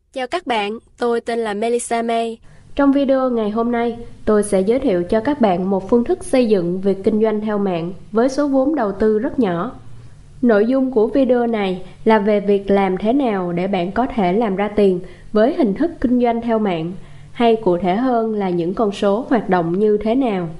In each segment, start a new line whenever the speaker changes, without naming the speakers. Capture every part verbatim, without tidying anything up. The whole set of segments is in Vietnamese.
Chào các bạn, tôi tên là Melissa May.
Trong video ngày hôm nay, tôi sẽ giới thiệu cho các bạn một phương thức xây dựng việc kinh doanh theo mạng với số vốn đầu tư rất nhỏ. Nội dung của video này là về việc làm thế nào để bạn có thể làm ra tiền với hình thức kinh doanh theo mạng, hay cụ thể hơn là những con số hoạt động như thế nào.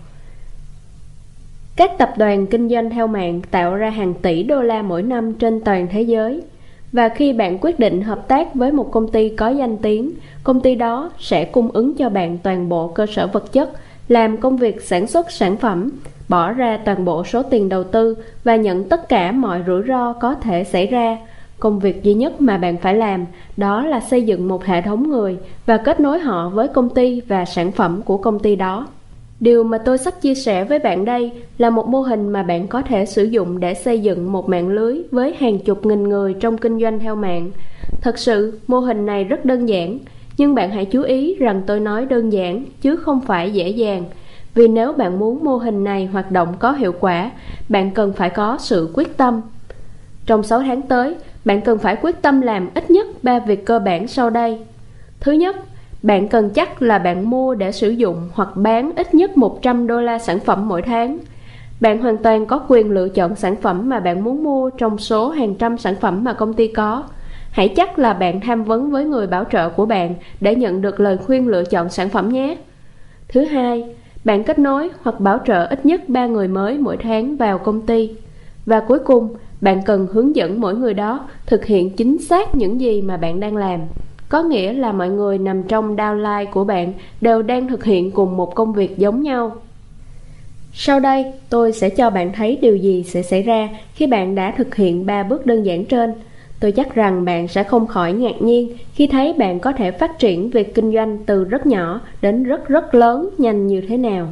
Các tập đoàn kinh doanh theo mạng tạo ra hàng tỷ đô la mỗi năm trên toàn thế giới. Và khi bạn quyết định hợp tác với một công ty có danh tiếng, công ty đó sẽ cung ứng cho bạn toàn bộ cơ sở vật chất, làm công việc sản xuất sản phẩm, bỏ ra toàn bộ số tiền đầu tư và nhận tất cả mọi rủi ro có thể xảy ra. Công việc duy nhất mà bạn phải làm đó là xây dựng một hệ thống người và kết nối họ với công ty và sản phẩm của công ty đó. Điều mà tôi sắp chia sẻ với bạn đây là một mô hình mà bạn có thể sử dụng để xây dựng một mạng lưới với hàng chục nghìn người trong kinh doanh theo mạng. Thật sự, mô hình này rất đơn giản, nhưng bạn hãy chú ý rằng tôi nói đơn giản chứ không phải dễ dàng. Vì nếu bạn muốn mô hình này hoạt động có hiệu quả, bạn cần phải có sự quyết tâm. Trong sáu tháng tới, bạn cần phải quyết tâm làm ít nhất ba việc cơ bản sau đây. Thứ nhất, bạn cần chắc là bạn mua để sử dụng hoặc bán ít nhất một trăm đô la sản phẩm mỗi tháng. Bạn hoàn toàn có quyền lựa chọn sản phẩm mà bạn muốn mua trong số hàng trăm sản phẩm mà công ty có. Hãy chắc là bạn tham vấn với người bảo trợ của bạn để nhận được lời khuyên lựa chọn sản phẩm nhé. Thứ hai, bạn kết nối hoặc bảo trợ ít nhất ba người mới mỗi tháng vào công ty. Và cuối cùng, bạn cần hướng dẫn mỗi người đó thực hiện chính xác những gì mà bạn đang làm. Có nghĩa là mọi người nằm trong downline của bạn đều đang thực hiện cùng một công việc giống nhau. Sau đây, tôi sẽ cho bạn thấy điều gì sẽ xảy ra khi bạn đã thực hiện ba bước đơn giản trên. Tôi chắc rằng bạn sẽ không khỏi ngạc nhiên khi thấy bạn có thể phát triển việc kinh doanh từ rất nhỏ đến rất rất lớn nhanh như thế nào.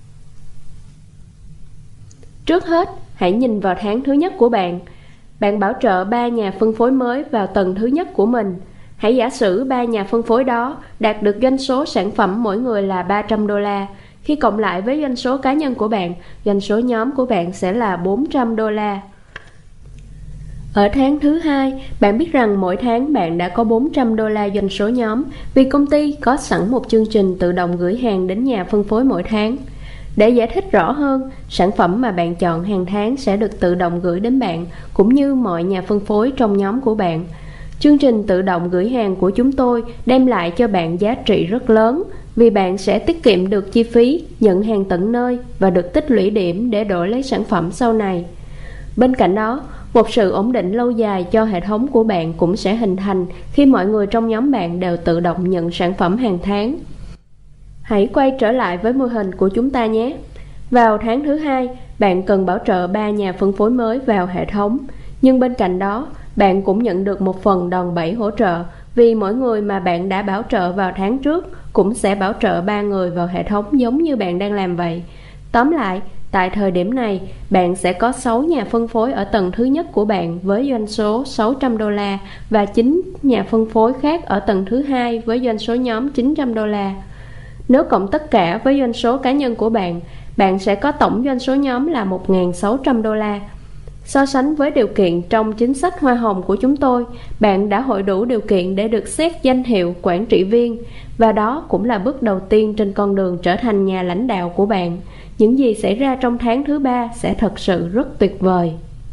Trước hết, hãy nhìn vào tháng thứ nhất của bạn. Bạn bảo trợ ba nhà phân phối mới vào tầng thứ nhất của mình. Hãy giả sử ba nhà phân phối đó đạt được doanh số sản phẩm mỗi người là ba trăm đô la. Khi cộng lại với doanh số cá nhân của bạn, doanh số nhóm của bạn sẽ là bốn trăm đô la. Ở tháng thứ hai, bạn biết rằng mỗi tháng bạn đã có bốn trăm đô la doanh số nhóm vì công ty có sẵn một chương trình tự động gửi hàng đến nhà phân phối mỗi tháng. Để giải thích rõ hơn, sản phẩm mà bạn chọn hàng tháng sẽ được tự động gửi đến bạn cũng như mọi nhà phân phối trong nhóm của bạn. Chương trình tự động gửi hàng của chúng tôi đem lại cho bạn giá trị rất lớn vì bạn sẽ tiết kiệm được chi phí nhận hàng tận nơi và được tích lũy điểm để đổi lấy sản phẩm sau này. Bên cạnh đó, một sự ổn định lâu dài cho hệ thống của bạn cũng sẽ hình thành khi mọi người trong nhóm bạn đều tự động nhận sản phẩm hàng tháng. Hãy quay trở lại với mô hình của chúng ta nhé. Vào tháng thứ hai, bạn cần bảo trợ ba nhà phân phối mới vào hệ thống, nhưng bên cạnh đó, bạn cũng nhận được một phần đòn bẩy hỗ trợ vì mỗi người mà bạn đã bảo trợ vào tháng trước cũng sẽ bảo trợ ba người vào hệ thống giống như bạn đang làm vậy. Tóm lại, tại thời điểm này, bạn sẽ có sáu nhà phân phối ở tầng thứ nhất của bạn với doanh số sáu trăm đô la và chín nhà phân phối khác ở tầng thứ hai với doanh số nhóm chín trăm đô la. Nếu cộng tất cả với doanh số cá nhân của bạn, bạn sẽ có tổng doanh số nhóm là một nghìn sáu trăm đô la. So sánh với điều kiện trong chính sách hoa hồng của chúng tôi, bạn đã hội đủ điều kiện để được xét danh hiệu quản trị viên, và đó cũng là bước đầu tiên trên con đường trở thành nhà lãnh đạo của bạn. Những gì xảy ra trong tháng thứ ba sẽ thật sự rất tuyệt vời.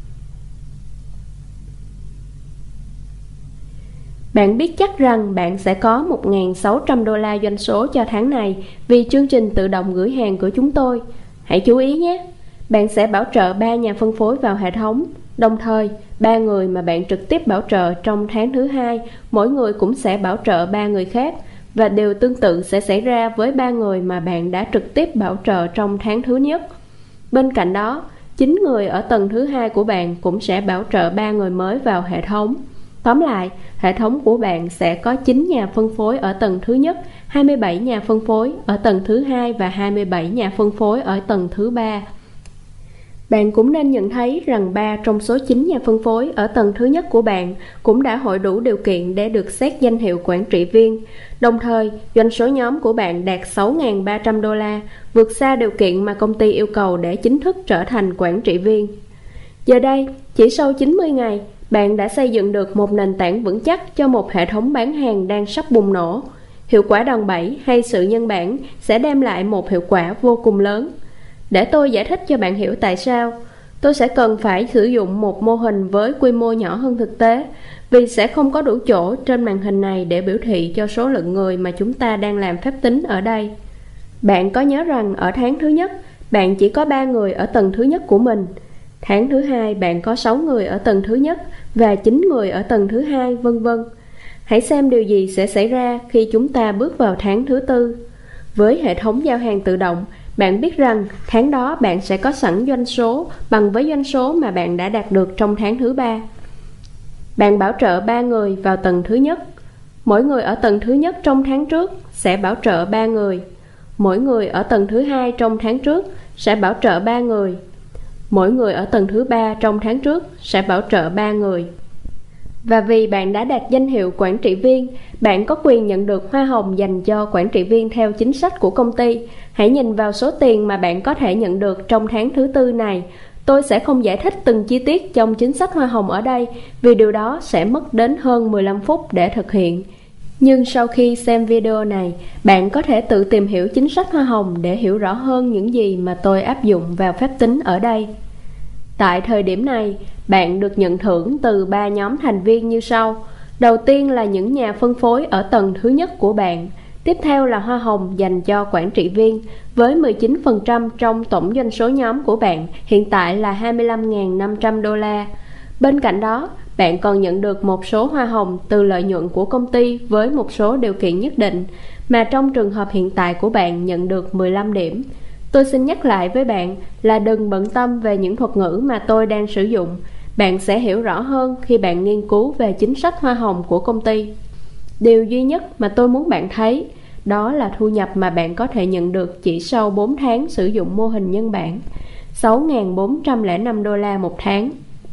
Bạn biết chắc rằng bạn sẽ có một nghìn sáu trăm đô la doanh số cho tháng này vì chương trình tự động gửi hàng của chúng tôi. Hãy chú ý nhé! Bạn sẽ bảo trợ ba nhà phân phối vào hệ thống. Đồng thời, ba người mà bạn trực tiếp bảo trợ trong tháng thứ hai, mỗi người cũng sẽ bảo trợ ba người khác. Và điều tương tự sẽ xảy ra với ba người mà bạn đã trực tiếp bảo trợ trong tháng thứ nhất. Bên cạnh đó, chín người ở tầng thứ hai của bạn cũng sẽ bảo trợ ba người mới vào hệ thống. Tóm lại, hệ thống của bạn sẽ có chín nhà phân phối ở tầng thứ nhất, hai mươi bảy nhà phân phối ở tầng thứ hai và hai mươi bảy nhà phân phối ở tầng thứ ba. Bạn cũng nên nhận thấy rằng ba trong số chín nhà phân phối ở tầng thứ nhất của bạn cũng đã hội đủ điều kiện để được xét danh hiệu quản trị viên. Đồng thời, doanh số nhóm của bạn đạt sáu nghìn ba trăm đô la, vượt xa điều kiện mà công ty yêu cầu để chính thức trở thành quản trị viên. Giờ đây, chỉ sau chín mươi ngày, bạn đã xây dựng được một nền tảng vững chắc cho một hệ thống bán hàng đang sắp bùng nổ. Hiệu quả đòn bẩy hay sự nhân bản sẽ đem lại một hiệu quả vô cùng lớn. Để tôi giải thích cho bạn hiểu tại sao, tôi sẽ cần phải sử dụng một mô hình với quy mô nhỏ hơn thực tế, vì sẽ không có đủ chỗ trên màn hình này để biểu thị cho số lượng người mà chúng ta đang làm phép tính ở đây. Bạn có nhớ rằng ở tháng thứ nhất, bạn chỉ có ba người ở tầng thứ nhất của mình. Tháng thứ hai, bạn có sáu người ở tầng thứ nhất và chín người ở tầng thứ hai, vân vân. Hãy xem điều gì sẽ xảy ra khi chúng ta bước vào tháng thứ tư. Với hệ thống giao hàng tự động, bạn biết rằng tháng đó bạn sẽ có sẵn doanh số bằng với doanh số mà bạn đã đạt được trong tháng thứ ba. Bạn bảo trợ ba người vào tầng thứ nhất. Mỗi người ở tầng thứ nhất trong tháng trước sẽ bảo trợ ba người. Mỗi người ở tầng thứ hai trong tháng trước sẽ bảo trợ ba người. Mỗi người ở tầng thứ ba trong tháng trước sẽ bảo trợ ba người. Và vì bạn đã đạt danh hiệu quản trị viên, bạn có quyền nhận được hoa hồng dành cho quản trị viên theo chính sách của công ty. Hãy nhìn vào số tiền mà bạn có thể nhận được trong tháng thứ tư này. Tôi sẽ không giải thích từng chi tiết trong chính sách hoa hồng ở đây, vì điều đó sẽ mất đến hơn mười lăm phút để thực hiện. Nhưng sau khi xem video này, bạn có thể tự tìm hiểu chính sách hoa hồng để hiểu rõ hơn những gì mà tôi áp dụng vào phép tính ở đây. Tại thời điểm này, bạn được nhận thưởng từ ba nhóm thành viên như sau. Đầu tiên là những nhà phân phối ở tầng thứ nhất của bạn. Tiếp theo là hoa hồng dành cho quản trị viên với mười chín phần trăm trong tổng doanh số nhóm của bạn, hiện tại là hai mươi lăm nghìn năm trăm đô la. Bên cạnh đó, bạn còn nhận được một số hoa hồng từ lợi nhuận của công ty với một số điều kiện nhất định, mà trong trường hợp hiện tại của bạn nhận được mười lăm điểm. Tôi xin nhắc lại với bạn là đừng bận tâm về những thuật ngữ mà tôi đang sử dụng. Bạn sẽ hiểu rõ hơn khi bạn nghiên cứu về chính sách hoa hồng của công ty. Điều duy nhất mà tôi muốn bạn thấy đó là thu nhập mà bạn có thể nhận được chỉ sau bốn tháng sử dụng mô hình nhân bản, sáu nghìn bốn trăm lẻ năm đô la một tháng.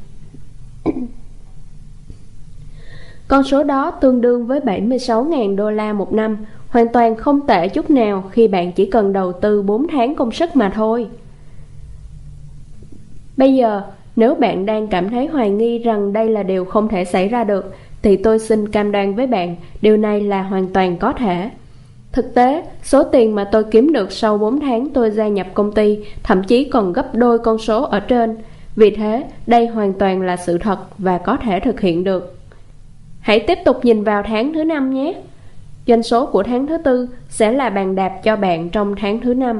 Con số đó tương đương với bảy mươi sáu nghìn đô la một năm, hoàn toàn không tệ chút nào khi bạn chỉ cần đầu tư bốn tháng công sức mà thôi. Bây giờ, nếu bạn đang cảm thấy hoài nghi rằng đây là điều không thể xảy ra được, thì tôi xin cam đoan với bạn, điều này là hoàn toàn có thể. Thực tế, số tiền mà tôi kiếm được sau bốn tháng tôi gia nhập công ty thậm chí còn gấp đôi con số ở trên. Vì thế, đây hoàn toàn là sự thật và có thể thực hiện được. Hãy tiếp tục nhìn vào tháng thứ năm nhé. Doanh số của tháng thứ tư sẽ là bàn đạp cho bạn trong tháng thứ năm.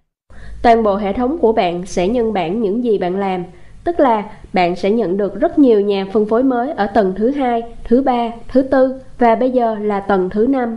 Toàn bộ hệ thống của bạn sẽ nhân bản những gì bạn làm, tức là bạn sẽ nhận được rất nhiều nhà phân phối mới ở tầng thứ hai, thứ ba, thứ tư và bây giờ là tầng thứ năm.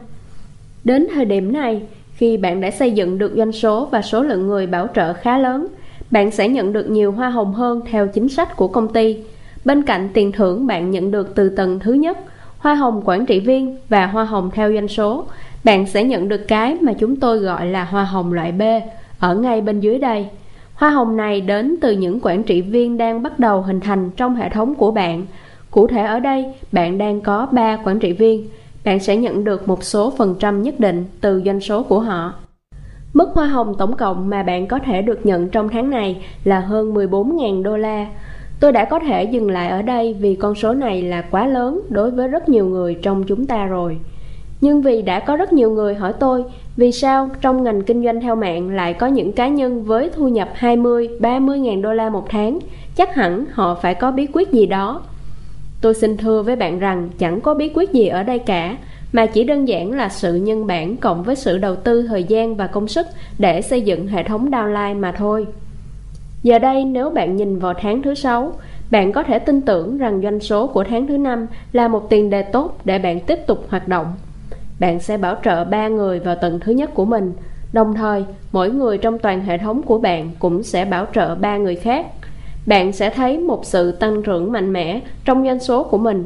Đến thời điểm này, khi bạn đã xây dựng được doanh số và số lượng người bảo trợ khá lớn, bạn sẽ nhận được nhiều hoa hồng hơn theo chính sách của công ty. Bên cạnh tiền thưởng bạn nhận được từ tầng thứ nhất, hoa hồng quản trị viên và hoa hồng theo doanh số, bạn sẽ nhận được cái mà chúng tôi gọi là hoa hồng loại B, ở ngay bên dưới đây. Hoa hồng này đến từ những quản trị viên đang bắt đầu hình thành trong hệ thống của bạn. Cụ thể ở đây, bạn đang có ba quản trị viên. Bạn sẽ nhận được một số phần trăm nhất định từ doanh số của họ. Mức hoa hồng tổng cộng mà bạn có thể được nhận trong tháng này là hơn mười bốn nghìn đô la. Tôi đã có thể dừng lại ở đây vì con số này là quá lớn đối với rất nhiều người trong chúng ta rồi. Nhưng vì đã có rất nhiều người hỏi tôi vì sao trong ngành kinh doanh theo mạng lại có những cá nhân với thu nhập hai mươi, ba mươi nghìn đô la một tháng, chắc hẳn họ phải có bí quyết gì đó. Tôi xin thưa với bạn rằng chẳng có bí quyết gì ở đây cả, mà chỉ đơn giản là sự nhân bản cộng với sự đầu tư thời gian và công sức để xây dựng hệ thống downline mà thôi. Giờ đây nếu bạn nhìn vào tháng thứ sáu, bạn có thể tin tưởng rằng doanh số của tháng thứ năm là một tiền đề tốt để bạn tiếp tục hoạt động. Bạn sẽ bảo trợ ba người vào tầng thứ nhất của mình, đồng thời mỗi người trong toàn hệ thống của bạn cũng sẽ bảo trợ ba người khác. Bạn sẽ thấy một sự tăng trưởng mạnh mẽ trong doanh số của mình.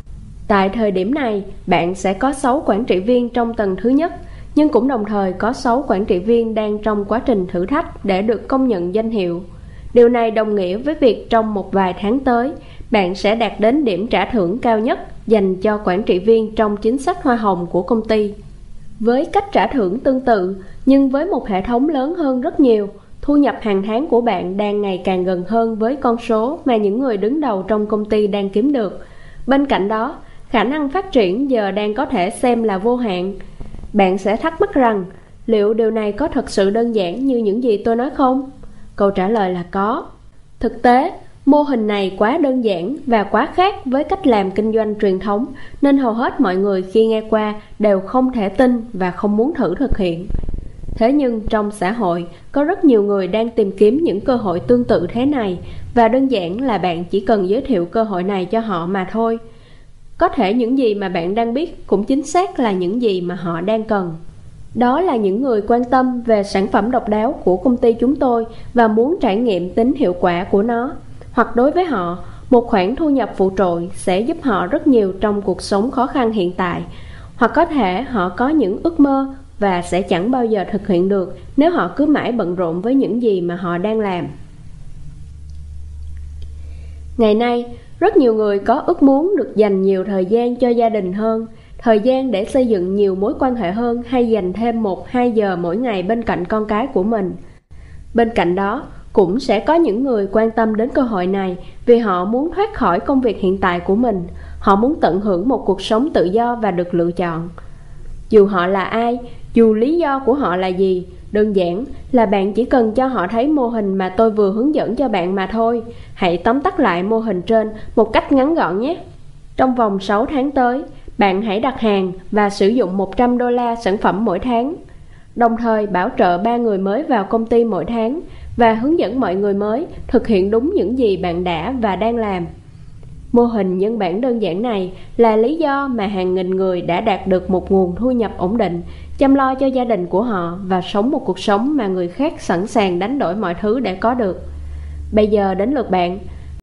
Tại thời điểm này, bạn sẽ có sáu quản trị viên trong tầng thứ nhất, nhưng cũng đồng thời có sáu quản trị viên đang trong quá trình thử thách để được công nhận danh hiệu. Điều này đồng nghĩa với việc trong một vài tháng tới, bạn sẽ đạt đến điểm trả thưởng cao nhất dành cho quản trị viên trong chính sách hoa hồng của công ty. Với cách trả thưởng tương tự, nhưng với một hệ thống lớn hơn rất nhiều, Thu nhập hàng tháng của bạn đang ngày càng gần hơn với con số mà những người đứng đầu trong công ty đang kiếm được. Bên cạnh đó, khả năng phát triển giờ đang có thể xem là vô hạn. Bạn sẽ thắc mắc rằng, liệu điều này có thật sự đơn giản như những gì tôi nói không? Câu trả lời là có. Thực tế, mô hình này quá đơn giản và quá khác với cách làm kinh doanh truyền thống, nên hầu hết mọi người khi nghe qua đều không thể tin và không muốn thử thực hiện. Thế nhưng trong xã hội, có rất nhiều người đang tìm kiếm những cơ hội tương tự thế này, và đơn giản là bạn chỉ cần giới thiệu cơ hội này cho họ mà thôi. Có thể những gì mà bạn đang biết cũng chính xác là những gì mà họ đang cần. Đó là những người quan tâm về sản phẩm độc đáo của công ty chúng tôi và muốn trải nghiệm tính hiệu quả của nó. Hoặc đối với họ, một khoản thu nhập phụ trội sẽ giúp họ rất nhiều trong cuộc sống khó khăn hiện tại. Hoặc có thể họ có những ước mơ và sẽ chẳng bao giờ thực hiện được nếu họ cứ mãi bận rộn với những gì mà họ đang làm. Ngày nay, rất nhiều người có ước muốn được dành nhiều thời gian cho gia đình hơn, thời gian để xây dựng nhiều mối quan hệ hơn, hay dành thêm một hai giờ mỗi ngày bên cạnh con cái của mình. Bên cạnh đó, cũng sẽ có những người quan tâm đến cơ hội này vì họ muốn thoát khỏi công việc hiện tại của mình. Họ muốn tận hưởng một cuộc sống tự do và được lựa chọn. Dù họ là ai, dù lý do của họ là gì, đơn giản là bạn chỉ cần cho họ thấy mô hình mà tôi vừa hướng dẫn cho bạn mà thôi. Hãy tóm tắt lại mô hình trên một cách ngắn gọn nhé. Trong vòng sáu tháng tới, bạn hãy đặt hàng và sử dụng một trăm đô la sản phẩm mỗi tháng. Đồng thời bảo trợ ba người mới vào công ty mỗi tháng và hướng dẫn mọi người mới thực hiện đúng những gì bạn đã và đang làm. Mô hình nhân bản đơn giản này là lý do mà hàng nghìn người đã đạt được một nguồn thu nhập ổn định, chăm lo cho gia đình của họ và sống một cuộc sống mà người khác sẵn sàng đánh đổi mọi thứ để có được. Bây giờ đến lượt bạn,